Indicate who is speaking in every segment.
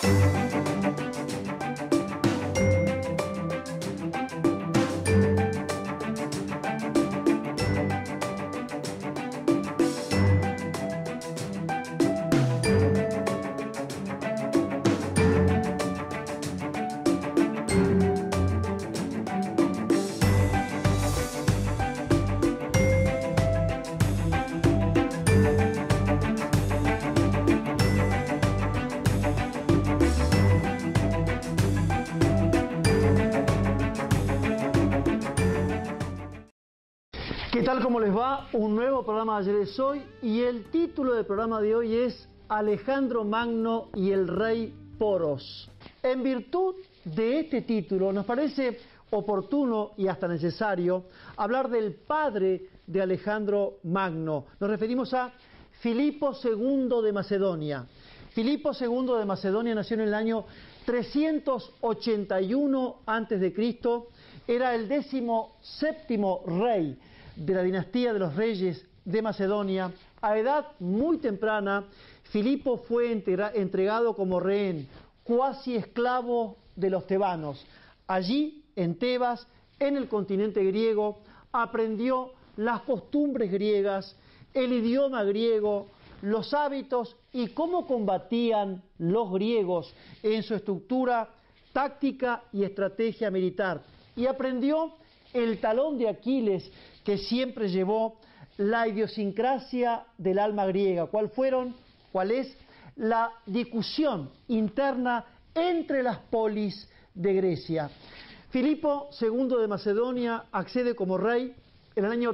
Speaker 1: ¿Qué tal? ¿Cómo les va? Un nuevo programa de Ayer es Hoy, y el título del programa de hoy es Alejandro Magno y el rey Poros. En virtud de este título nos parece oportuno y hasta necesario hablar del padre de Alejandro Magno. Nos referimos a Filipo II de Macedonia. Filipo II de Macedonia nació en el año 381 a.C., era el 17º rey de la dinastía de los reyes de Macedonia. A edad muy temprana, Filipo fue entregado como rehén, cuasi esclavo de los tebanos. Allí, en Tebas, en el continente griego, aprendió las costumbres griegas, el idioma griego, los hábitos y cómo combatían los griegos en su estructura táctica y estrategia militar. Y aprendió el talón de Aquiles que siempre llevó la idiosincrasia del alma griega. ¿Cuál es la discusión interna entre las polis de Grecia? Filipo II de Macedonia accede como rey en el año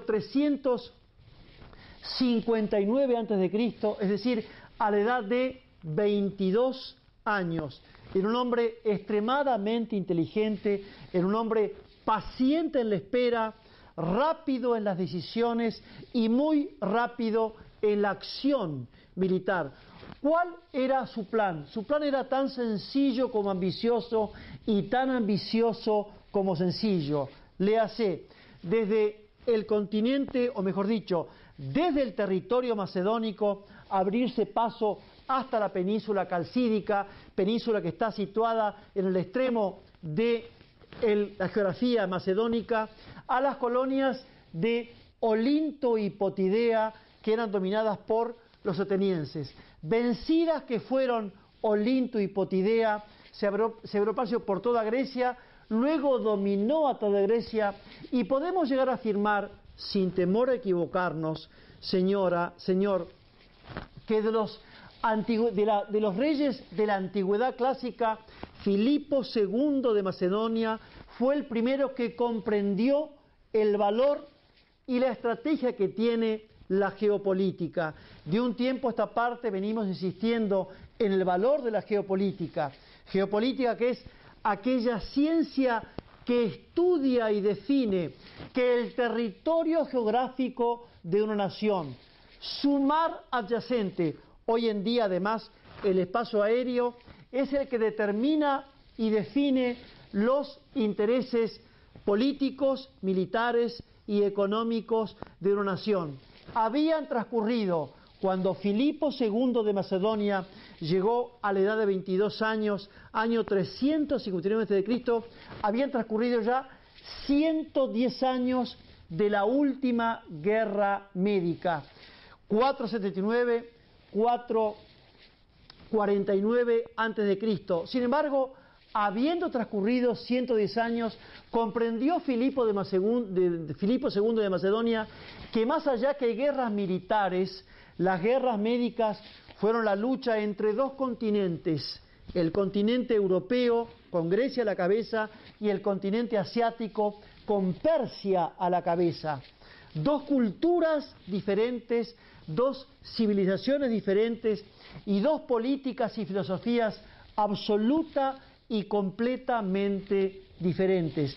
Speaker 1: 359 a.C., es decir, a la edad de 22 años. Era un hombre extremadamente inteligente, era un hombre paciente en la espera, rápido en las decisiones y muy rápido en la acción militar. ¿Cuál era su plan? Su plan era tan sencillo como ambicioso y tan ambicioso como sencillo. Léase, desde el continente, o mejor dicho, desde el territorio macedónico, abrirse paso hasta la península calcídica, península que está situada en el extremo de la geografía macedónica, a las colonias de Olinto y Potidea, que eran dominadas por los atenienses. Vencidas que fueron Olinto y Potidea, se abrió paso por toda Grecia, luego dominó a toda Grecia, y podemos llegar a afirmar, sin temor a equivocarnos, señor, que de los reyes de la antigüedad clásica, Filipo II de Macedonia fue el primero que comprendió el valor y la estrategia que tiene la geopolítica. De un tiempo a esta parte venimos insistiendo en el valor de la geopolítica. Geopolítica, que es aquella ciencia que estudia y define que el territorio geográfico de una nación, su mar adyacente, hoy en día además el espacio aéreo, es el que determina y define los intereses políticos, militares y económicos de una nación. Habían transcurrido, cuando Filipo II de Macedonia llegó a la edad de 22 años, año 359 a.C., habían transcurrido ya 110 años de la última guerra médica. 479, 449 a.C. Sin embargo, habiendo transcurrido 110 años, comprendió Filipo II de Macedonia que más allá que guerras militares, las guerras médicas fueron la lucha entre dos continentes, el continente europeo con Grecia a la cabeza y el continente asiático con Persia a la cabeza. Dos culturas diferentes, dos civilizaciones diferentes y dos políticas y filosofías absoluta y completamente diferentes.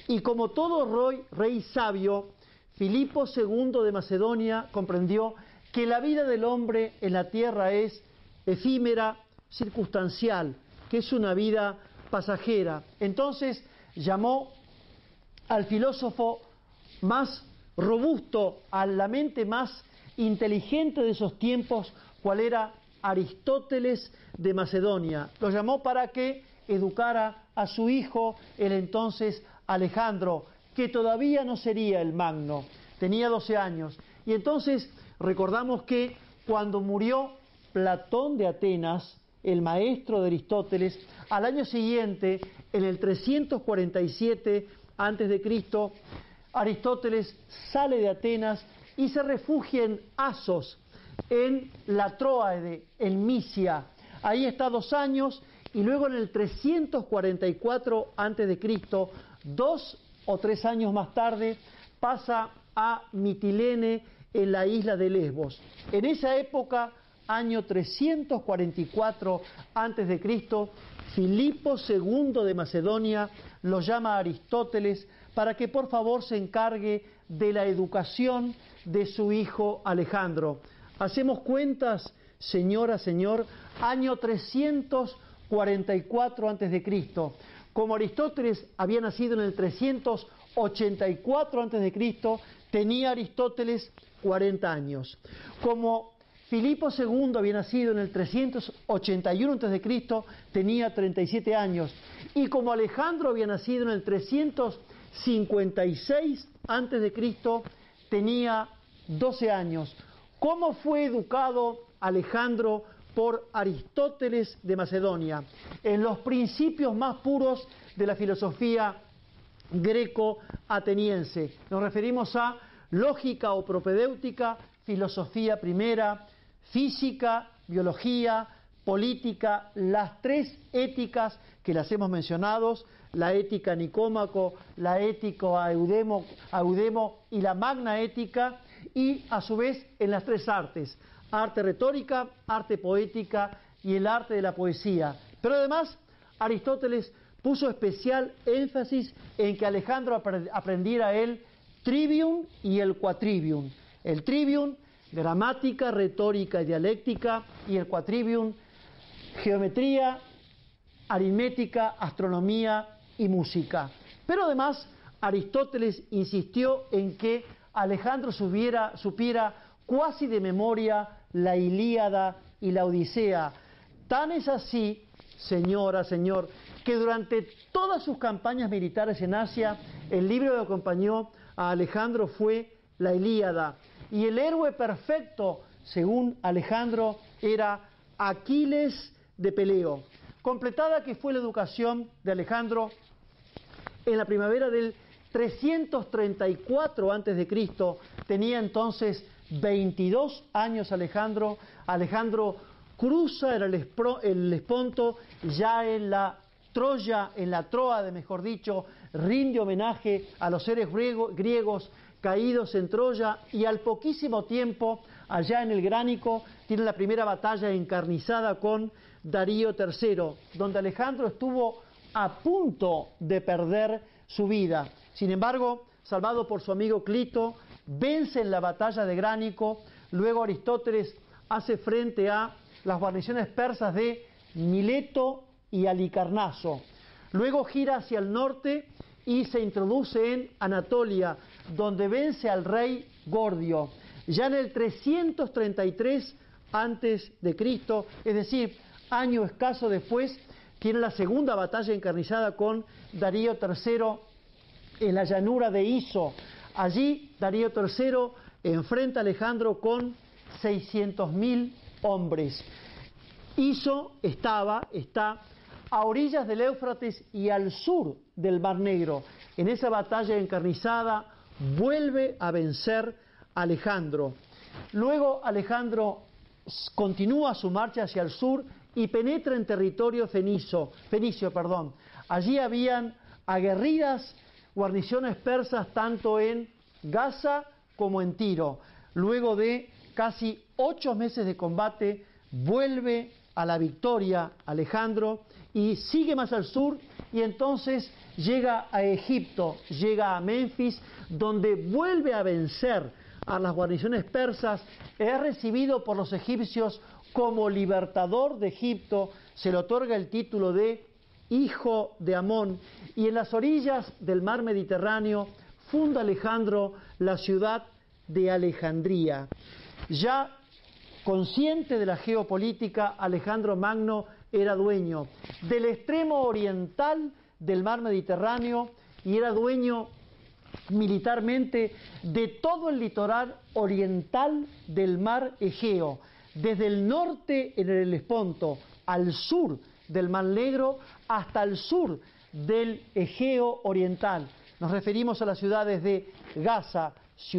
Speaker 1: Y como todo rey sabio, Filipo II de Macedonia comprendió que la vida del hombre en la tierra es efímera, circunstancial, que es una vida pasajera. Entonces llamó al filósofo más robusto, a la mente más inteligente de esos tiempos, cual era Aristóteles de Macedonia. Lo llamó para que educara a su hijo, el entonces Alejandro, que todavía no sería el magno, tenía 12 años. Y entonces recordamos que cuando murió Platón de Atenas, el maestro de Aristóteles, al año siguiente, en el 347 a.C., Aristóteles sale de Atenas y se refugia en Asos, en la Tróade, en Misia. Ahí está 2 años y luego en el 344 a.C., 2 o 3 años más tarde, pasa a Mitilene, en la isla de Lesbos. En esa época, año 344 a.C., Filipo II de Macedonia lo llama a Aristóteles para que por favor se encargue de la educación de su hijo Alejandro. Hacemos cuentas, señor, año 344 a.C. Como Aristóteles había nacido en el 384 a.C., tenía Aristóteles 40 años. Como Filipo II había nacido en el 381 a.C., tenía 37 años. Y como Alejandro había nacido en el 356 a.C., tenía 12 años. ¿Cómo fue educado Alejandro por Aristóteles de Macedonia? En los principios más puros de la filosofía greco-ateniense. Nos referimos a lógica o propedéutica, filosofía primera, física, biología, política, las 3 éticas que las hemos mencionado, la ética Nicómaco, la ética Eudemo y la magna ética, y a su vez en las 3 artes, arte retórica, arte poética y el arte de la poesía. Pero además Aristóteles puso especial énfasis en que Alejandro aprendiera el trivium y el quadrivium. El trivium, gramática, retórica y dialéctica, y el quadrivium, geometría, aritmética, astronomía y música. Pero además Aristóteles insistió en que Alejandro supiera cuasi de memoria la Ilíada y la Odisea. Tan es así, señor, que durante todas sus campañas militares en Asia, el libro que acompañó a Alejandro fue la Ilíada. Y el héroe perfecto, según Alejandro, era Aquiles de Peleo. Completada que fue la educación de Alejandro, en la primavera del 334 a.C., tenía entonces 22 años Alejandro. Alejandro cruza el Esponto, ya en la Troya, en la Tróade, mejor dicho, rinde homenaje a los seres griegos caídos en Troya, y al poquísimo tiempo, allá en el Gránico, tiene la primera batalla encarnizada con Darío III, donde Alejandro estuvo a punto de perder su vida. Sin embargo, salvado por su amigo Clito, vence en la batalla de Gránico. Luego Aristóteles hace frente a las guarniciones persas de Mileto y Halicarnaso. Luego gira hacia el norte y se introduce en Anatolia, donde vence al rey Gordio. Ya en el 333 a.C., es decir, año escaso después, tiene la segunda batalla encarnizada con Darío III en la llanura de Iso. Allí Darío III enfrenta a Alejandro con 600.000 hombres. Iso está a orillas del Éufrates y al sur del Mar Negro. En esa batalla encarnizada vuelve a vencer a Alejandro. Luego Alejandro continúa su marcha hacia el sur y penetra en territorio fenicio. Allí habían aguerridas guarniciones persas tanto en Gaza como en Tiro. Luego de casi 8 meses de combate, vuelve a la victoria Alejandro y sigue más al sur, y entonces llega a Egipto, llega a Menfis, donde vuelve a vencer a las guarniciones persas, es recibido por los egipcios como libertador de Egipto, se le otorga el título de hijo de Amón, y en las orillas del mar Mediterráneo funda Alejandro la ciudad de Alejandría. Ya consciente de la geopolítica, Alejandro Magno era dueño del extremo oriental del mar Mediterráneo y era dueño militarmente de todo el litoral oriental del mar Egeo, desde el norte en el Helesponto al sur del Mar Negro hasta el sur del Egeo oriental. Nos referimos a las ciudades de Gaza,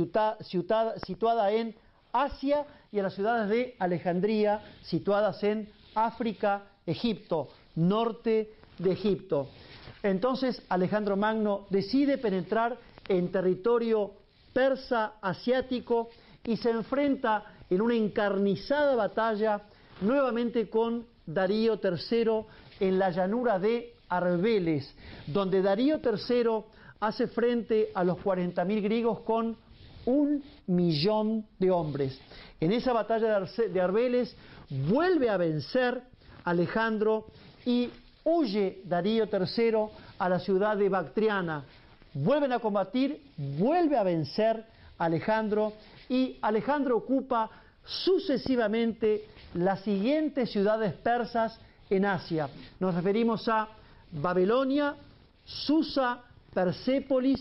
Speaker 1: situada en Asia, y a las ciudades de Alejandría, situadas en África, Egipto, norte de Egipto. Entonces Alejandro Magno decide penetrar en territorio persa asiático y se enfrenta en una encarnizada batalla nuevamente con Darío III en la llanura de Arbeles, donde Darío III hace frente a los 40.000 griegos con 1.000.000 de hombres. En esa batalla de Arbeles vuelve a vencer Alejandro y huye Darío III a la ciudad de Bactriana. Vuelven a combatir, vuelve a vencer Alejandro y Alejandro ocupa sucesivamente las siguientes ciudades persas en Asia. Nos referimos a Babilonia, Susa, Persépolis,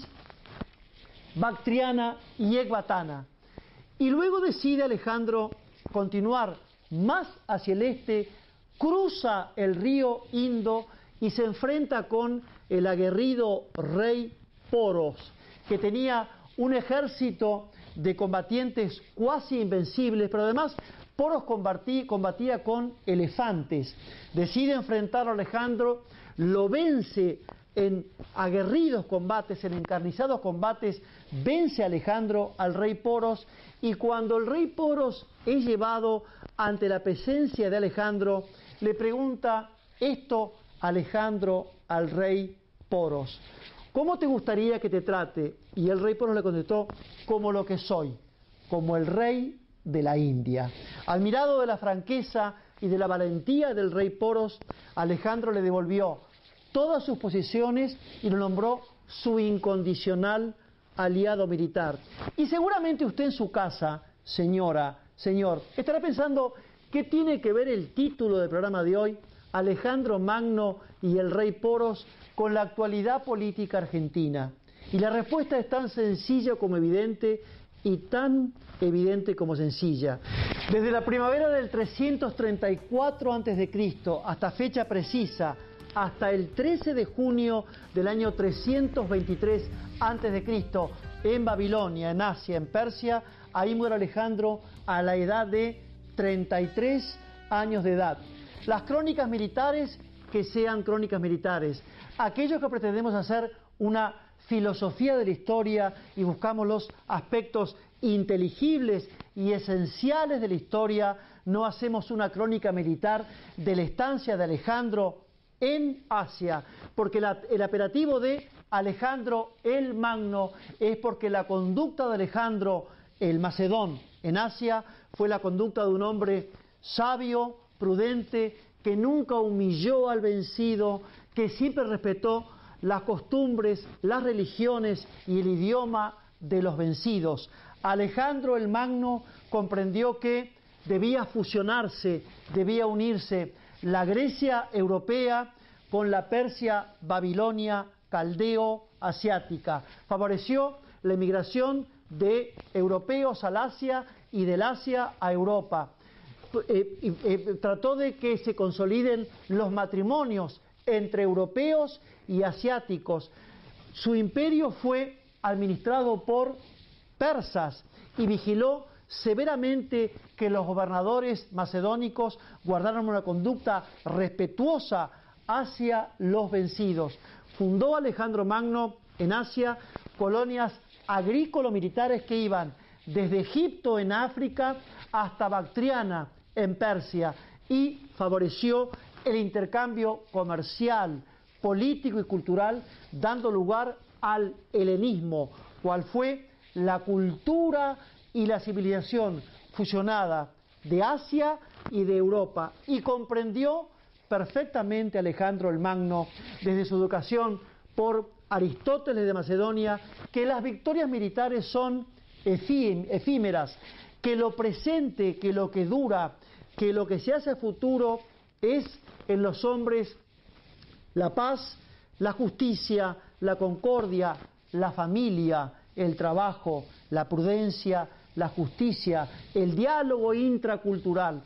Speaker 1: Bactriana y Ecbatana. Y luego decide Alejandro continuar más hacia el este, cruza el río Indo y se enfrenta con el aguerrido rey Poros, que tenía un ejército de combatientes cuasi invencibles, pero además Poros combatía con elefantes. Decide enfrentar a Alejandro, lo vence en aguerridos combates, en encarnizados combates, vence a Alejandro al rey Poros, y cuando el rey Poros es llevado ante la presencia de Alejandro, le pregunta esto Alejandro al rey Poros: ¿cómo te gustaría que te trate? Y el rey Poros le contestó: como lo que soy, como el rey de la India. Admirado de la franqueza y de la valentía del rey Poros, Alejandro le devolvió todas sus posesiones y lo nombró su incondicional aliado militar. Y seguramente usted en su casa, señora, señor, estará pensando: ¿qué tiene que ver el título del programa de hoy, Alejandro Magno y el rey Poros, con la actualidad política argentina? Y la respuesta es tan sencilla como evidente y tan evidente como sencilla. Desde la primavera del 334 a.C. hasta fecha precisa, hasta el 13 de junio del año 323 a.C., en Babilonia, en Asia, en Persia, ahí muere Alejandro a la edad de 33 años de edad. Las crónicas militares, que sean crónicas militares. Aquellos que pretendemos hacer una filosofía de la historia y buscamos los aspectos inteligibles y esenciales de la historia, no hacemos una crónica militar de la estancia de Alejandro en Asia, porque el apelativo de Alejandro el Magno es porque la conducta de Alejandro el Macedón en Asia fue la conducta de un hombre sabio, prudente, que nunca humilló al vencido, que siempre respetó las costumbres, las religiones y el idioma de los vencidos. Alejandro el Magno comprendió que debía fusionarse, debía unirse la Grecia europea con la Persia, Babilonia, Caldeo, asiática. Favoreció la emigración de europeos al Asia y del Asia a Europa. Trató de que se consoliden los matrimonios entre europeos y asiáticos. Su imperio fue administrado por persas y vigiló severamente que los gobernadores macedónicos guardaran una conducta respetuosa hacia los vencidos. Fundó Alejandro Magno en Asia colonias agrícola-militares que iban desde Egipto en África hasta Bactriana en Persia, y favoreció el intercambio comercial, político y cultural, dando lugar al helenismo, cual fue la cultura y la civilización fusionada de Asia y de Europa, y comprendió perfectamente Alejandro el Magno, desde su educación por Aristóteles de Macedonia, que las victorias militares son efímeras, que lo presente, que lo que dura, que lo que se hace a futuro es en los hombres la paz, la justicia, la concordia, la familia, el trabajo, la prudencia, la justicia, el diálogo intracultural.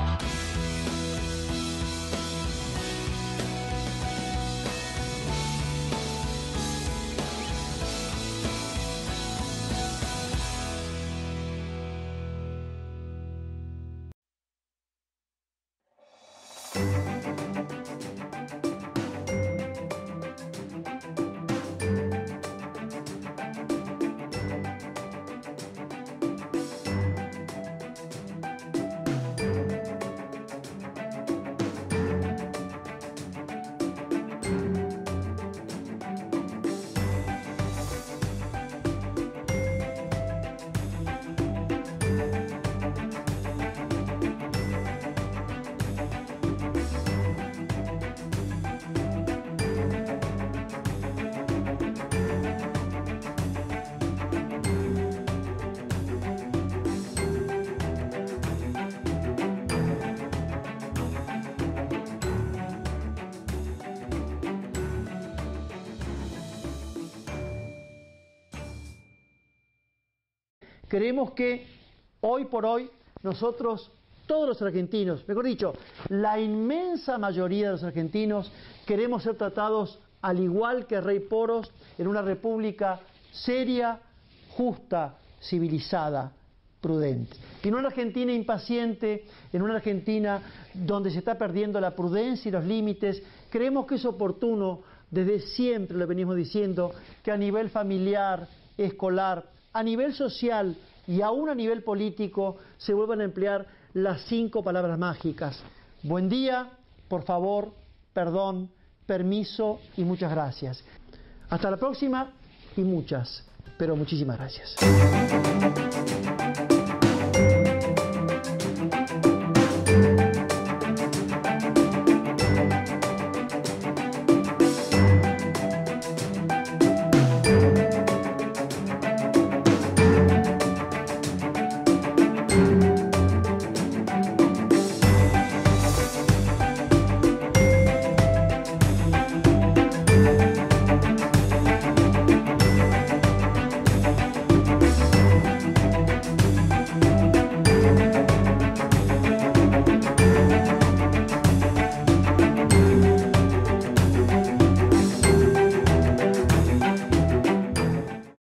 Speaker 1: Creemos que hoy por hoy nosotros, todos los argentinos, mejor dicho, la inmensa mayoría de los argentinos, queremos ser tratados al igual que el rey Poros en una república seria, justa, civilizada, prudente. En una Argentina impaciente, en una Argentina donde se está perdiendo la prudencia y los límites, creemos que es oportuno, desde siempre lo venimos diciendo, que a nivel familiar, escolar, a nivel social y aún a nivel político se vuelvan a emplear las 5 palabras mágicas: buen día, por favor, perdón, permiso y muchas gracias. Hasta la próxima y muchas, pero muchísimas gracias.